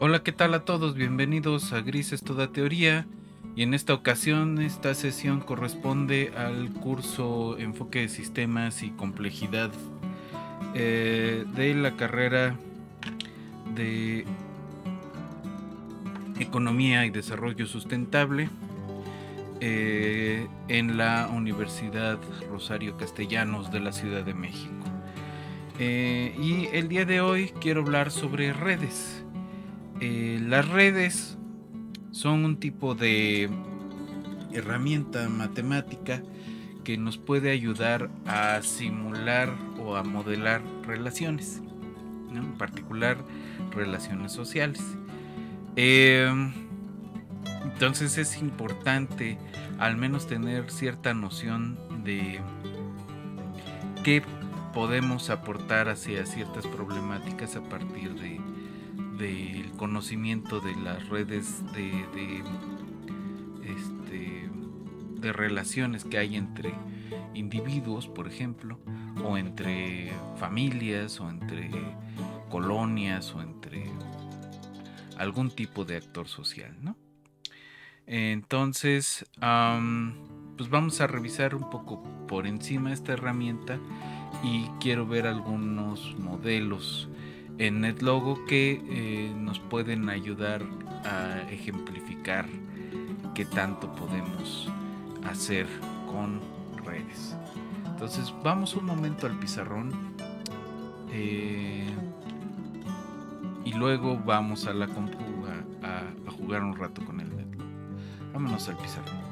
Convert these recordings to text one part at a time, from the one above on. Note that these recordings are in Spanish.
Hola, ¿qué tal a todos? Bienvenidos a Grises Toda Teoría. Y en esta ocasión, esta sesión corresponde al curso Enfoque de Sistemas y Complejidad de la carrera de Economía y Desarrollo Sustentable en la Universidad Rosario Castellanos de la Ciudad de México. Y el día de hoy quiero hablar sobre redes. Las redes son un tipo de herramienta matemática que nos puede ayudar a simular o a modelar relaciones, ¿no? En particular relaciones sociales. Entonces es importante al menos tener cierta noción de qué podemos aportar hacia ciertas problemáticas a partir del conocimiento de las redes de relaciones que hay entre individuos, por ejemplo, o entre familias, o entre colonias, o entre algún tipo de actor social, ¿no? Entonces, pues vamos a revisar un poco por encima esta herramienta y quiero ver algunos modelos en NetLogo que nos pueden ayudar a ejemplificar qué tanto podemos hacer con redes. Entonces vamos un momento al pizarrón y luego vamos a la compu a jugar un rato con el NetLogo. Vámonos al pizarrón.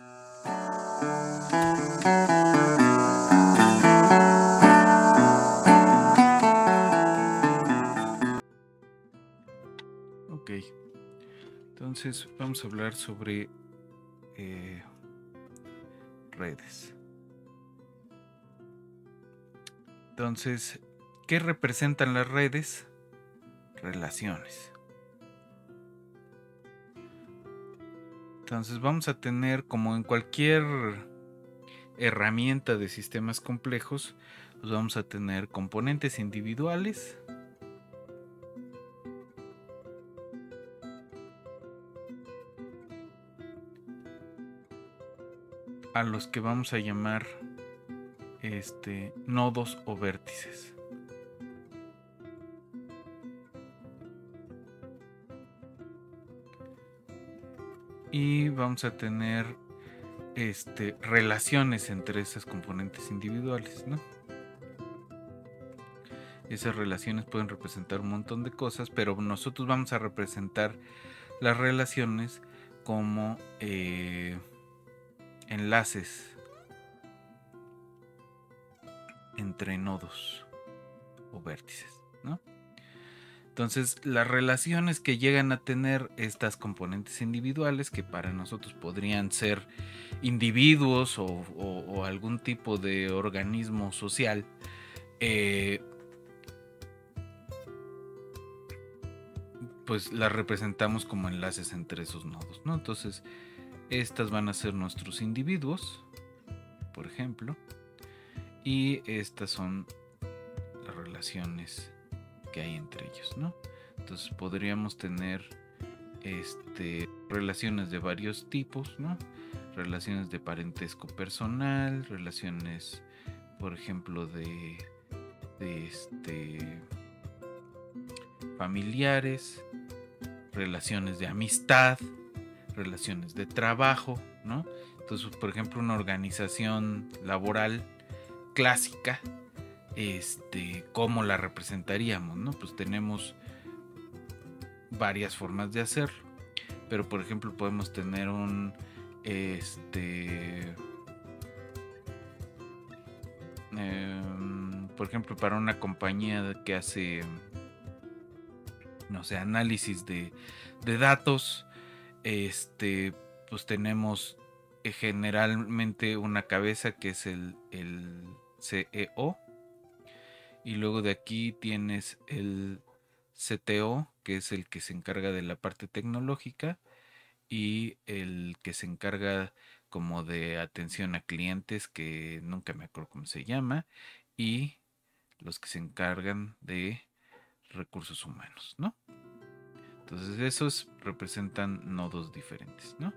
Ok, entonces vamos a hablar sobre redes. Entonces, ¿qué representan las redes? Relaciones. Entonces vamos a tener, como en cualquier herramienta de sistemas complejos, pues vamos a tener componentes individuales a los que vamos a llamar nodos o vértices. Y vamos a tener relaciones entre esas componentes individuales, ¿no? Esas relaciones pueden representar un montón de cosas, pero nosotros vamos a representar las relaciones como enlaces entre nodos o vértices, ¿no? Entonces, las relaciones que llegan a tener estas componentes individuales, que para nosotros podrían ser individuos o algún tipo de organismo social, pues las representamos como enlaces entre esos nodos, ¿no? Entonces, estas van a ser nuestros individuos, por ejemplo, y estas son las relaciones que hay entre ellos, ¿no? Entonces podríamos tener relaciones de varios tipos, ¿no? Relaciones de parentesco personal, relaciones, por ejemplo, de familiares, relaciones de amistad, relaciones de trabajo, ¿no? Entonces, por ejemplo, una organización laboral clásica, ¿cómo la representaríamos, no? Pues tenemos varias formas de hacerlo, pero por ejemplo podemos tener un por ejemplo, para una compañía que hace, no sé, análisis de datos, pues tenemos generalmente una cabeza que es el CEO, y luego de aquí tienes el CTO, que es el que se encarga de la parte tecnológica, y el que se encarga como de atención a clientes, que nunca me acuerdo cómo se llama, y los que se encargan de recursos humanos, ¿no? Entonces esos representan nodos diferentes, ¿no?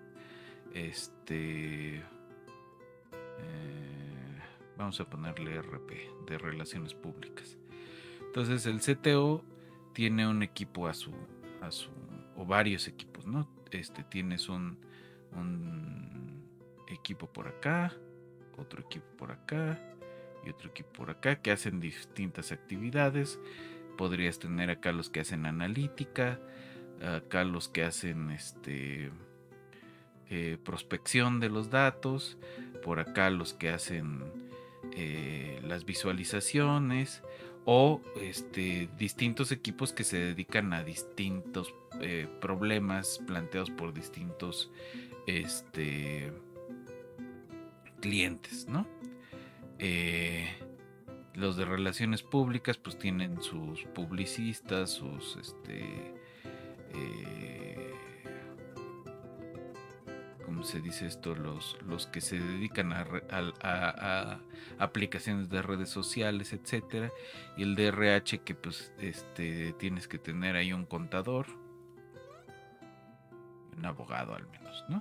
Vamos a ponerle RP, de relaciones públicas. Entonces el CTO tiene un equipo o varios equipos, ¿no? Tienes un equipo por acá, otro equipo por acá y otro equipo por acá que hacen distintas actividades. Podrías tener acá los que hacen analítica, acá los que hacen prospección de los datos, por acá los que hacen las visualizaciones, o distintos equipos que se dedican a distintos problemas planteados por distintos clientes, ¿no? Los de relaciones públicas pues tienen sus publicistas, sus ¿cómo se dice esto? Los que se dedican a aplicaciones de redes sociales, etcétera. Y el DRH que pues tienes que tener ahí un contador, un abogado al menos, ¿no?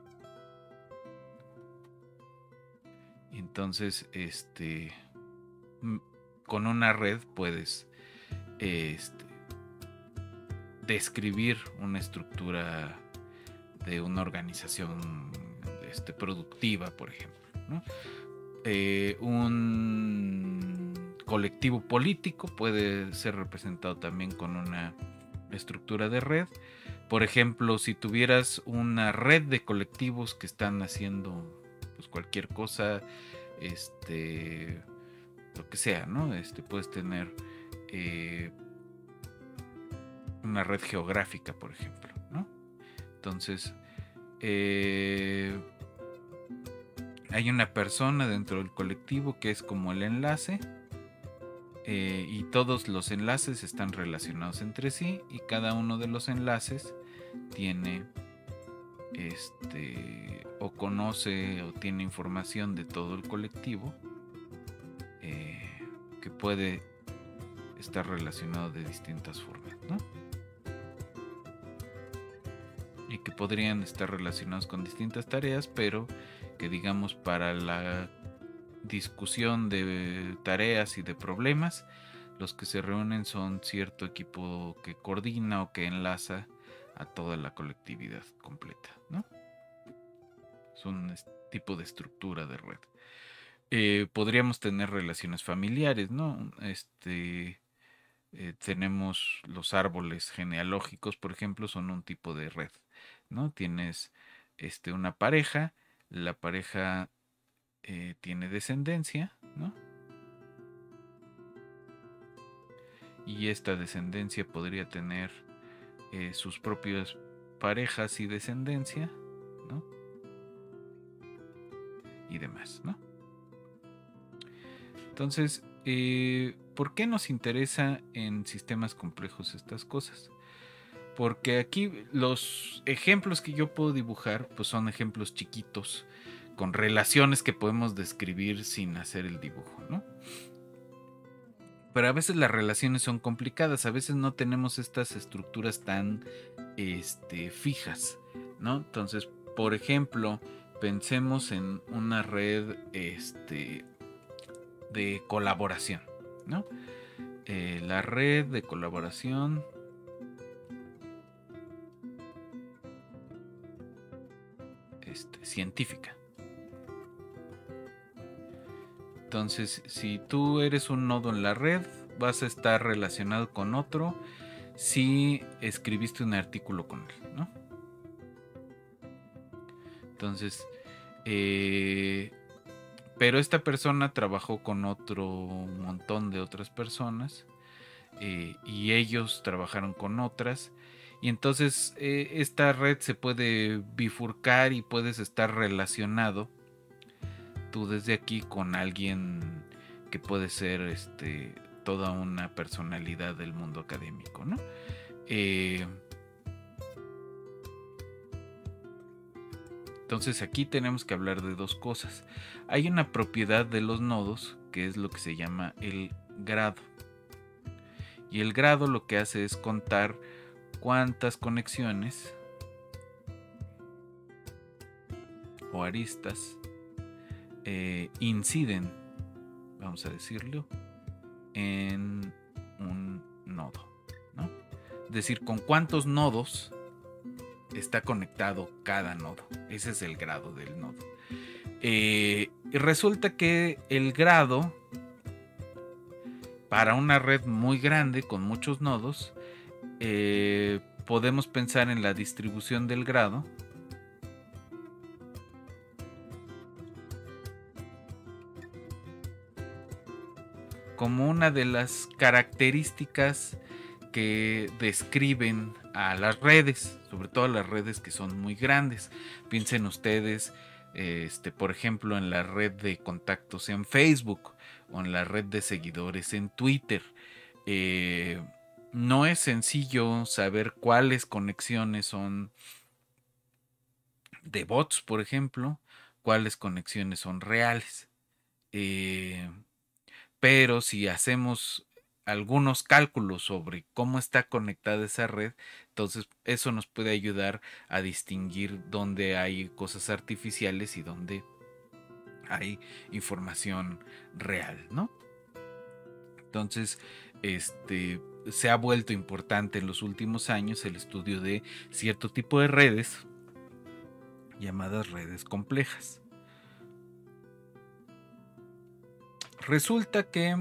Entonces, con una red puedes describir una estructura de una organización productiva, por ejemplo, ¿no? Un colectivo político puede ser representado también con una estructura de red. Por ejemplo, si tuvieras una red de colectivos que están haciendo pues cualquier cosa, lo que sea, ¿no? Puedes tener una red geográfica, por ejemplo, ¿no? Entonces, hay una persona dentro del colectivo que es como el enlace, y todos los enlaces están relacionados entre sí, y cada uno de los enlaces tiene o conoce o tiene información de todo el colectivo, que puede estar relacionado de distintas formas, ¿no? Y que podrían estar relacionados con distintas tareas, pero que digamos para la discusión de tareas y de problemas, los que se reúnen son cierto equipo que coordina o que enlaza a toda la colectividad completa, ¿no? Es un tipo de estructura de red. Podríamos tener relaciones familiares, ¿no? Tenemos los árboles genealógicos, por ejemplo, son un tipo de red, ¿no? Tienes una pareja, la pareja tiene descendencia, ¿no? Y esta descendencia podría tener sus propias parejas y descendencia, ¿no? Y demás, ¿no? Entonces, ¿por qué nos interesa en sistemas complejos estas cosas? Porque aquí los ejemplos que yo puedo dibujar pues son ejemplos chiquitos con relaciones que podemos describir sin hacer el dibujo, ¿no? Pero a veces las relaciones son complicadas, a veces no tenemos estas estructuras tan fijas, ¿no? Entonces, por ejemplo, pensemos en una red de colaboración, ¿no? La red de colaboración científica. Entonces, si tú eres un nodo en la red, vas a estar relacionado con otro si escribiste un artículo con él, ¿no? Entonces, pero esta persona trabajó con otro montón de otras personas, y ellos trabajaron con otras, y entonces esta red se puede bifurcar y puedes estar relacionado tú desde aquí con alguien que puede ser toda una personalidad del mundo académico, ¿no? Entonces aquí tenemos que hablar de dos cosas. Hay una propiedad de los nodos que es lo que se llama el grado. Y el grado lo que hace es contar cuántas conexiones o aristas inciden, vamos a decirlo, en un nodo, ¿no? Es decir, con cuántos nodos está conectado cada nodo. Ese es el grado del nodo. Y resulta que el grado para una red muy grande con muchos nodos, podemos pensar en la distribución del grado como una de las características que describen a las redes, sobre todo las redes que son muy grandes. Piensen ustedes, por ejemplo, en la red de contactos en Facebook o en la red de seguidores en Twitter. No es sencillo saber cuáles conexiones son de bots, por ejemplo, cuáles conexiones son reales. Pero si hacemos algunos cálculos sobre cómo está conectada esa red, entonces eso nos puede ayudar a distinguir dónde hay cosas artificiales y dónde hay información real, ¿no? Entonces, se ha vuelto importante en los últimos años el estudio de cierto tipo de redes llamadas redes complejas. Resulta que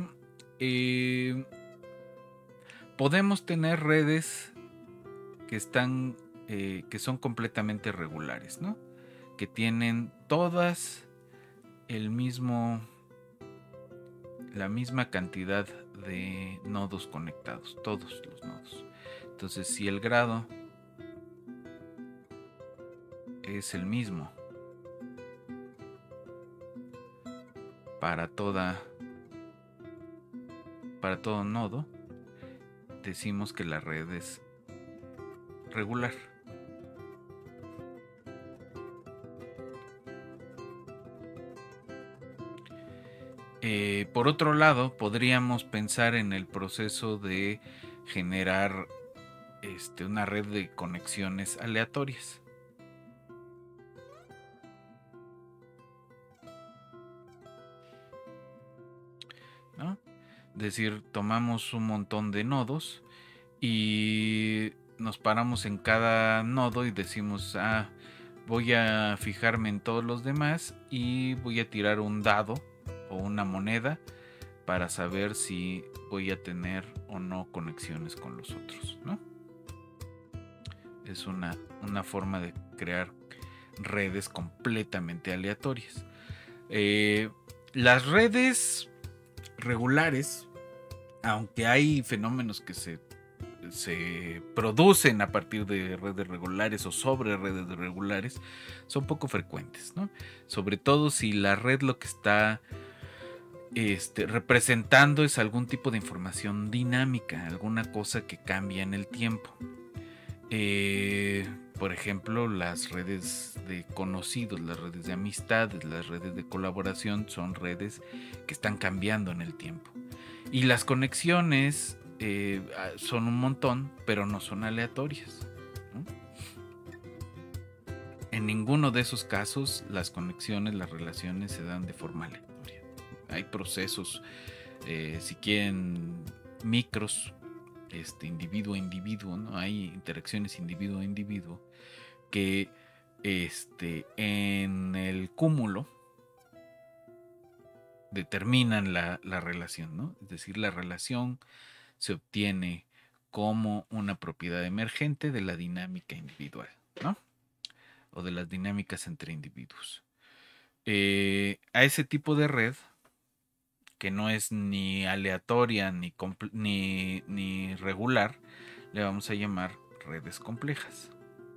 podemos tener redes que son completamente regulares, ¿no? Que tienen todas la misma cantidad de nodos conectados, todos los nodos. Entonces, si el grado es el mismo para todo nodo, decimos que la red es regular. Por otro lado, podríamos pensar en el proceso de generar una red de conexiones aleatorias. ¿No? Es decir, tomamos un montón de nodos y nos paramos en cada nodo y decimos, voy a fijarme en todos los demás y voy a tirar un dado o una moneda para saber si voy a tener o no conexiones con los otros, ¿no? Es una forma de crear redes completamente aleatorias. Las redes regulares, aunque hay fenómenos que se producen a partir de redes regulares o sobre redes regulares, son poco frecuentes, ¿no? Sobre todo si la red lo que está representando es algún tipo de información dinámica, alguna cosa que cambia en el tiempo. Por ejemplo, las redes de conocidos, las redes de amistades, las redes de colaboración son redes que están cambiando en el tiempo. Y las conexiones son un montón, pero no son aleatorias, ¿no? En ninguno de esos casos las conexiones, las relaciones se dan de forma aleatoria. Hay procesos, si quieren, micros, individuo a individuo, ¿no? Hay interacciones individuo a individuo que en el cúmulo determinan la relación, ¿no? Es decir, la relación se obtiene como una propiedad emergente de la dinámica individual, ¿no? O de las dinámicas entre individuos. A ese tipo de red, que no es ni aleatoria ni regular, le vamos a llamar redes complejas.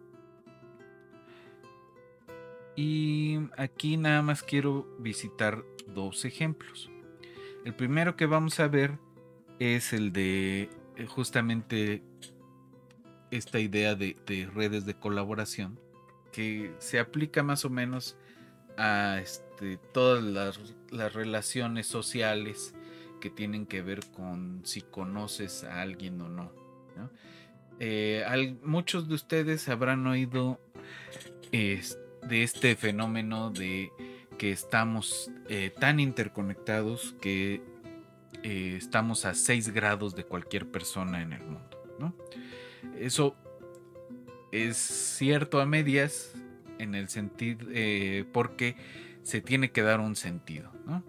Y aquí nada más quiero visitar dos ejemplos. El primero que vamos a ver es el de justamente esta idea de redes de colaboración, que se aplica más o menos a todas las relaciones sociales que tienen que ver con si conoces a alguien o no, ¿no? Muchos de ustedes habrán oído de este fenómeno de que estamos tan interconectados que estamos a 6 grados de cualquier persona en el mundo, ¿no? Eso es cierto a medias en el sentido porque se tiene que dar un sentido, ¿no?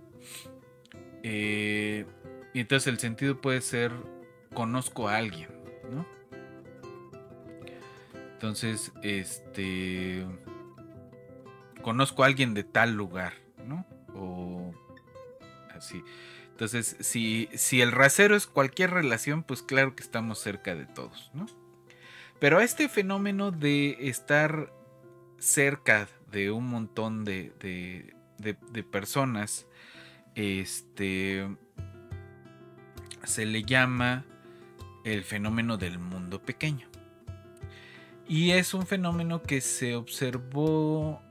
Y entonces el sentido puede ser conozco a alguien, ¿no? Entonces, conozco a alguien de tal lugar, ¿no? O así. Entonces, si el rasero es cualquier relación, pues claro que estamos cerca de todos, ¿no? Pero este fenómeno de estar cerca de un montón de personas, se le llama el fenómeno del mundo pequeño. Y es un fenómeno que se observó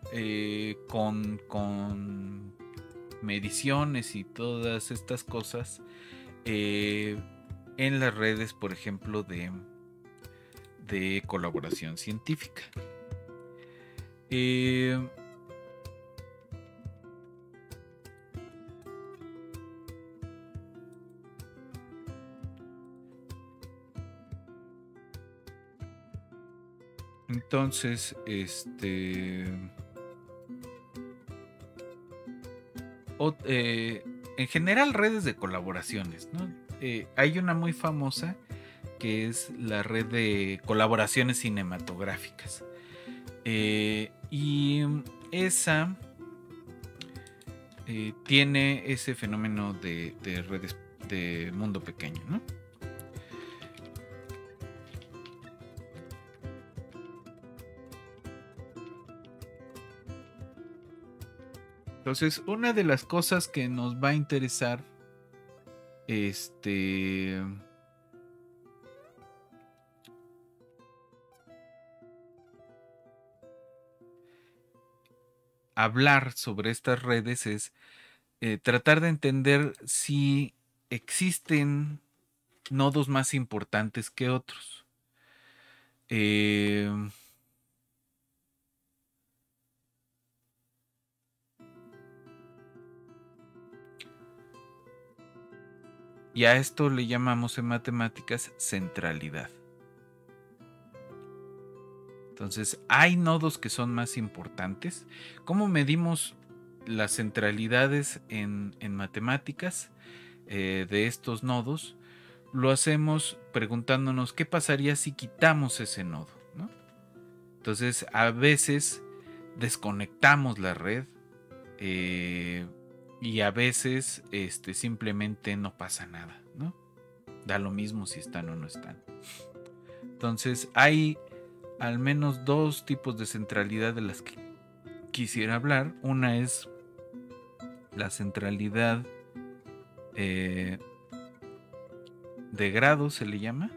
con mediciones y todas estas cosas en las redes, por ejemplo, de colaboración científica. Entonces, en general redes de colaboraciones, ¿no? Hay una muy famosa que es la red de colaboraciones cinematográficas. Y esa tiene ese fenómeno de redes de mundo pequeño, ¿no? Entonces, una de las cosas que nos va a interesar, hablar sobre estas redes es tratar de entender si existen nodos más importantes que otros. Y a esto le llamamos en matemáticas centralidad. Entonces, hay nodos que son más importantes. ¿Cómo medimos las centralidades en matemáticas de estos nodos? Lo hacemos preguntándonos qué pasaría si quitamos ese nodo, ¿no? Entonces, a veces desconectamos la red y a veces simplemente no pasa nada, ¿no? Da lo mismo si están o no están. Entonces, hay al menos 2 tipos de centralidad de las que quisiera hablar. Una es la centralidad de grado, se le llama,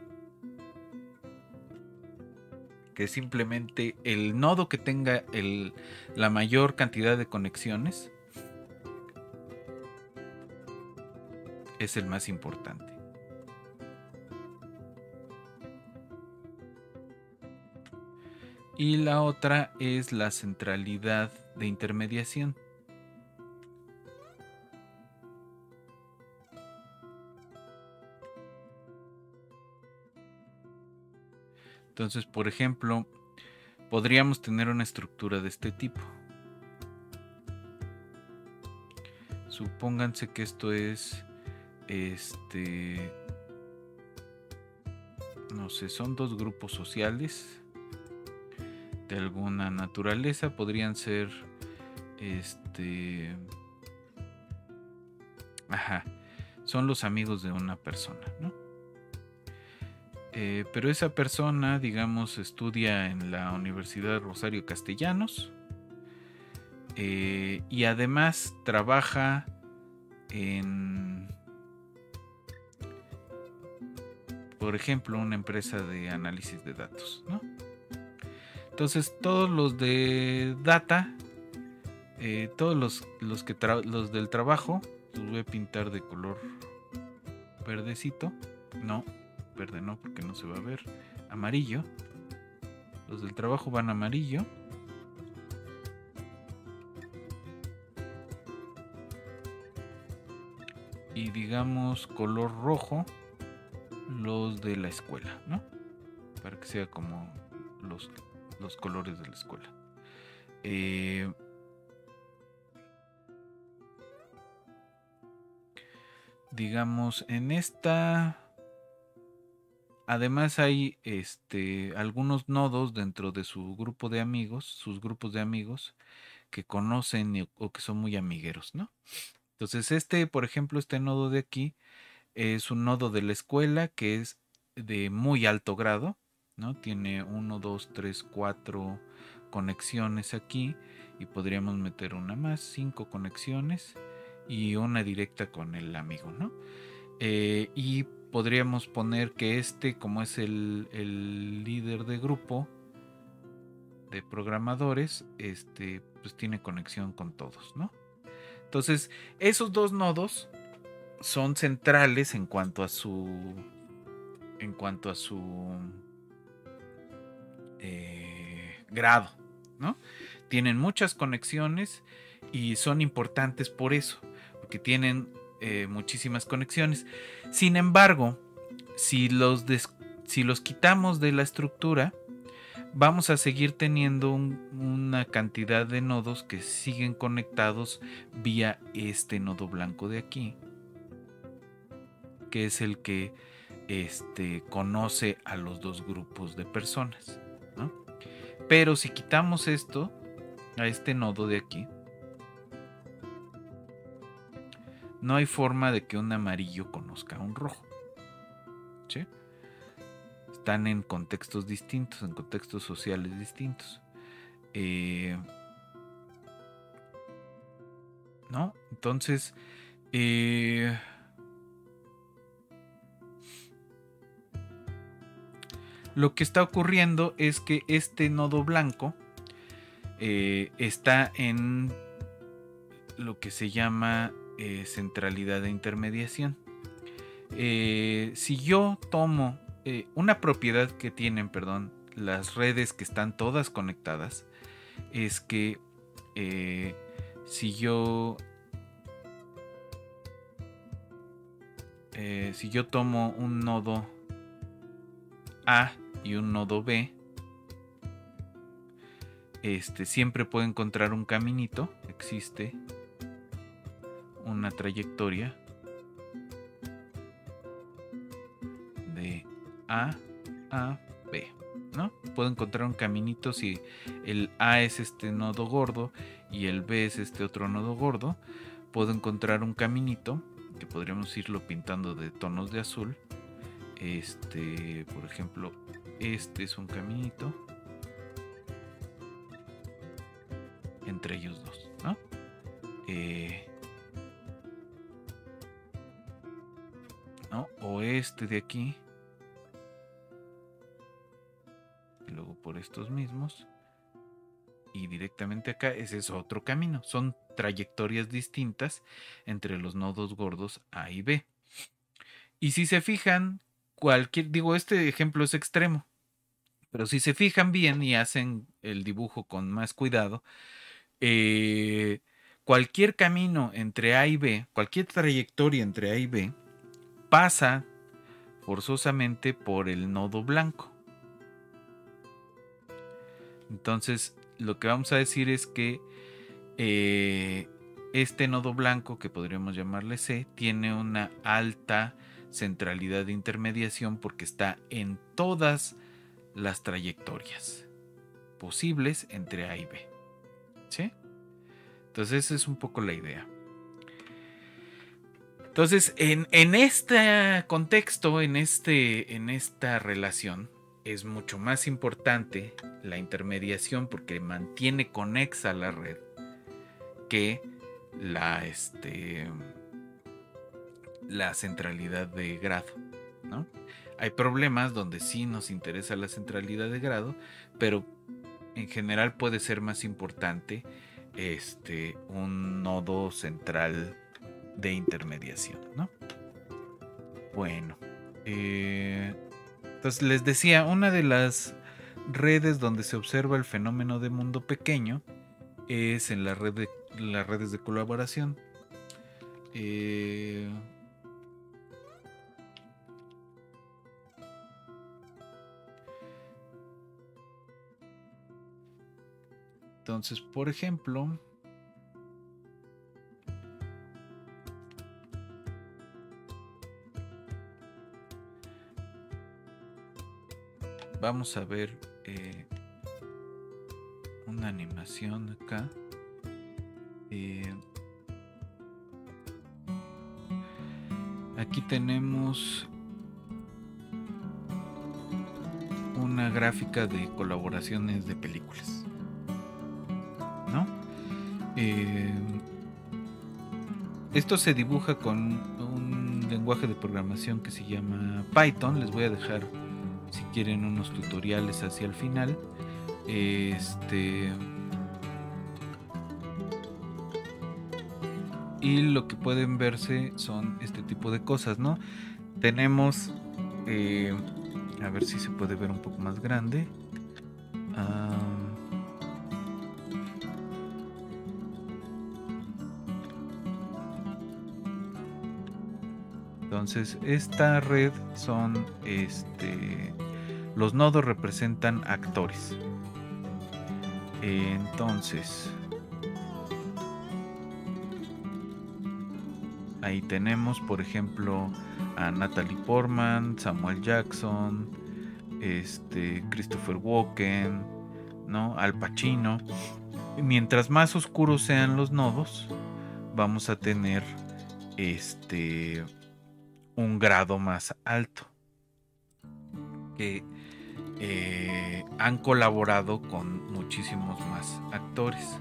que es simplemente el nodo que tenga la mayor cantidad de conexiones es el más importante. Y la otra es la centralidad de intermediación. Entonces, por ejemplo, podríamos tener una estructura de este tipo. Supónganse que esto es no sé, son 2 grupos sociales de alguna naturaleza. Podrían ser son los amigos de una persona, ¿no? Pero esa persona, digamos, estudia en la Universidad Rosario Castellanos y además trabaja en, por ejemplo, una empresa de análisis de datos, ¿no? Entonces, todos los de data, todos los del trabajo, los voy a pintar de color verdecito. No, verde no, porque no se va a ver. amarillo. Los del trabajo van amarillo. Y digamos color rojo los de la escuela, ¿no? Para que sea como los colores de la escuela. Digamos, en esta... Además hay algunos nodos dentro de su grupo de amigos, sus grupos de amigos, que conocen o que son muy amigueros, ¿no? Entonces por ejemplo, este nodo de aquí es un nodo de la escuela que es de muy alto grado, ¿no? Tiene 1, 2, 3, 4 conexiones aquí y podríamos meter una más, 5 conexiones y una directa con el amigo, ¿no? Y podríamos poner que como es el líder de grupo de programadores, pues tiene conexión con todos, ¿no? Entonces, esos dos nodos son centrales en cuanto a su grado, ¿no? Tienen muchas conexiones y son importantes por eso, porque tienen muchísimas conexiones. Sin embargo, si los quitamos de la estructura, vamos a seguir teniendo una cantidad de nodos que siguen conectados vía este nodo blanco de aquí, que es el que conoce a los dos grupos de personas, ¿no? Pero si quitamos esto, a este nodo de aquí, no hay forma de que un amarillo conozca a un rojo, ¿sí? Están en contextos distintos, en contextos sociales distintos. ¿No? Entonces, lo que está ocurriendo es que este nodo blanco está en lo que se llama centralidad de intermediación. Si yo tomo una propiedad que tienen, las redes que están todas conectadas, es que si yo tomo un nodo A y un nodo B, siempre puedo encontrar un caminito, existe una trayectoria de A a B, ¿no? Puedo encontrar un caminito si el A es este nodo gordo y el B es este otro nodo gordo. Puedo encontrar un caminito que podríamos irlo pintando de tonos de azul. Por ejemplo, este es un caminito entre ellos dos, ¿no? ¿No? O este de aquí, y luego por estos mismos, y directamente acá, ese es otro camino. Son trayectorias distintas entre los nodos gordos A y B. Y si se fijan, este ejemplo es extremo, pero si se fijan bien y hacen el dibujo con más cuidado, cualquier camino entre A y B, cualquier trayectoria entre A y B, pasa forzosamente por el nodo blanco. Entonces, lo que vamos a decir es que este nodo blanco, que podríamos llamarle C, tiene una alta centralidad de intermediación porque está en todas las trayectorias posibles entre A y B, ¿sí? Entonces esa es un poco la idea. Entonces, en este contexto, en esta relación, es mucho más importante la intermediación porque mantiene conexa la red que la centralidad de grado, ¿no? Hay problemas donde sí nos interesa la centralidad de grado, pero en general puede ser más importante un nodo central de intermediación, ¿no? Bueno, Entonces les decía, una de las redes donde se observa el fenómeno de mundo pequeño es en las redes de colaboración. Entonces, por ejemplo, vamos a ver una animación acá. Aquí tenemos una gráfica de colaboraciones de películas, ¿no? Esto se dibuja con un lenguaje de programación que se llama Python. Les voy a dejar, si quieren, unos tutoriales hacia el final. Y lo que pueden verse son este tipo de cosas, ¿no? Tenemos, a ver si se puede ver un poco más grande. Entonces, esta red son, los nodos representan actores. Entonces, ahí tenemos, por ejemplo, a Natalie Portman, Samuel Jackson, Christopher Walken, ¿no? Al Pacino. Mientras más oscuros sean los nodos, vamos a tener un grado más alto, que han colaborado con muchísimos más actores.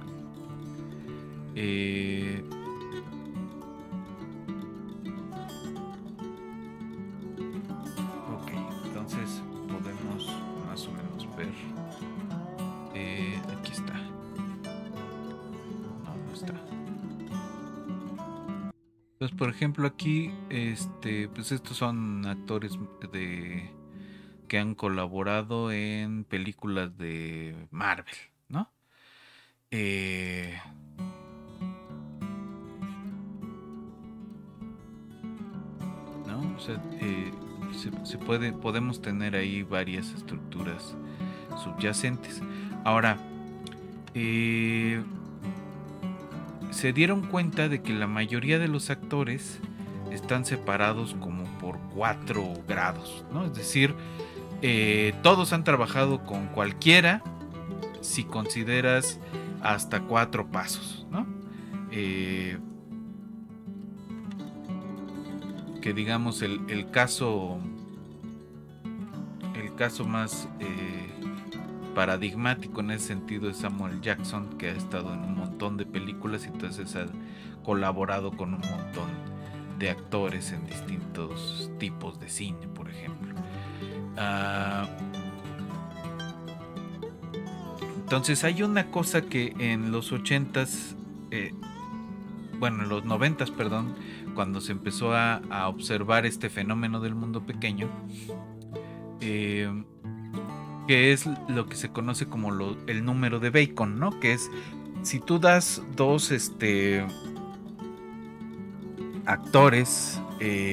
Ok, entonces podemos más o menos ver. Aquí está. No está. Entonces, por ejemplo, aquí, pues estos son actores que han colaborado en películas de Marvel, ¿no? ¿No? O sea, podemos tener ahí varias estructuras subyacentes. Ahora, se dieron cuenta de que la mayoría de los actores están separados como por 4 grados, ¿no? Es decir, todos han trabajado con cualquiera si consideras hasta 4 pasos, ¿no? Que digamos el caso más paradigmático en ese sentido es Samuel Jackson, que ha estado en un montón de películas y entonces ha colaborado con un montón de actores en distintos tipos de cine, por ejemplo. Entonces hay una cosa que en los 80s, bueno, en los 90s, perdón, cuando se empezó a observar este fenómeno del mundo pequeño, que es lo que se conoce como el número de Bacon, ¿no? Que es, si tú das dos actores,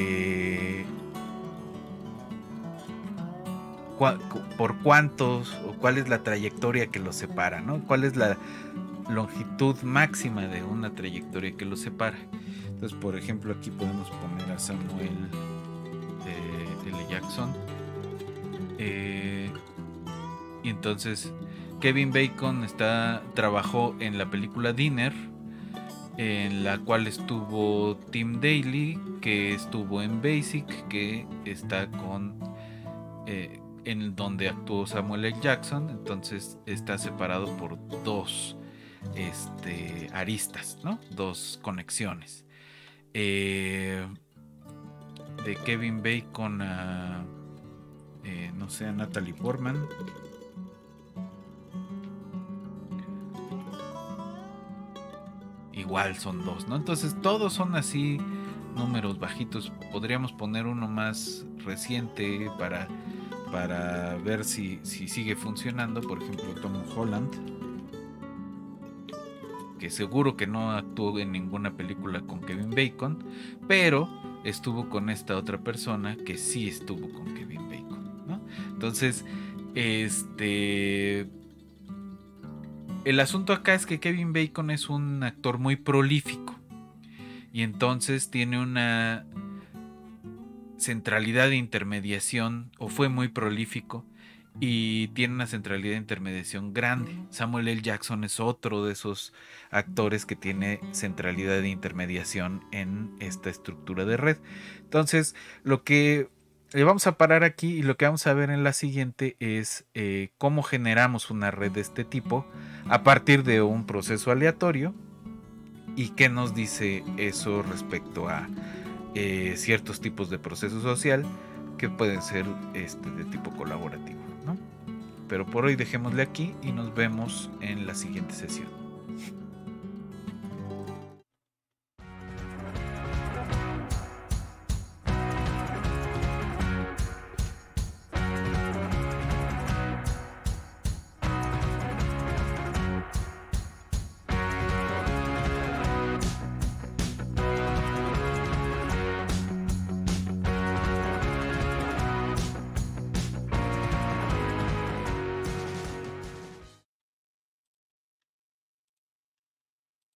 por cuántos o cuál es la trayectoria que los separa, ¿no? ¿Cuál es la longitud máxima de una trayectoria que los separa? Entonces, por ejemplo, aquí podemos poner a Samuel L. Jackson. Y entonces Kevin Bacon trabajó en la película Dinner, en la cual estuvo Tim Daly, que estuvo en Basic, que está en donde actuó Samuel L. Jackson. Entonces está separado por 2 aristas, ¿no? 2 conexiones. De Kevin Bacon a no sé, a Natalie Portman. Igual son 2, ¿no? Entonces todos son así números bajitos. Podríamos poner uno más reciente para para ver si sigue funcionando. Por ejemplo, Tom Holland, que seguro que no actuó en ninguna película con Kevin Bacon, pero estuvo con esta otra persona que sí estuvo con Kevin Bacon, ¿no? Entonces, el asunto acá es que Kevin Bacon es un actor muy prolífico y entonces tiene una centralidad de intermediación, o fue muy prolífico y tiene una centralidad de intermediación grande. Samuel L. Jackson es otro de esos actores que tiene centralidad de intermediación en esta estructura de red. Entonces, lo que le vamos a parar aquí y lo que vamos a ver en la siguiente es cómo generamos una red de este tipo a partir de un proceso aleatorio y qué nos dice eso respecto a ciertos tipos de proceso social que pueden ser de tipo colaborativo, ¿no? Pero por hoy dejémosle aquí y nos vemos en la siguiente sesión.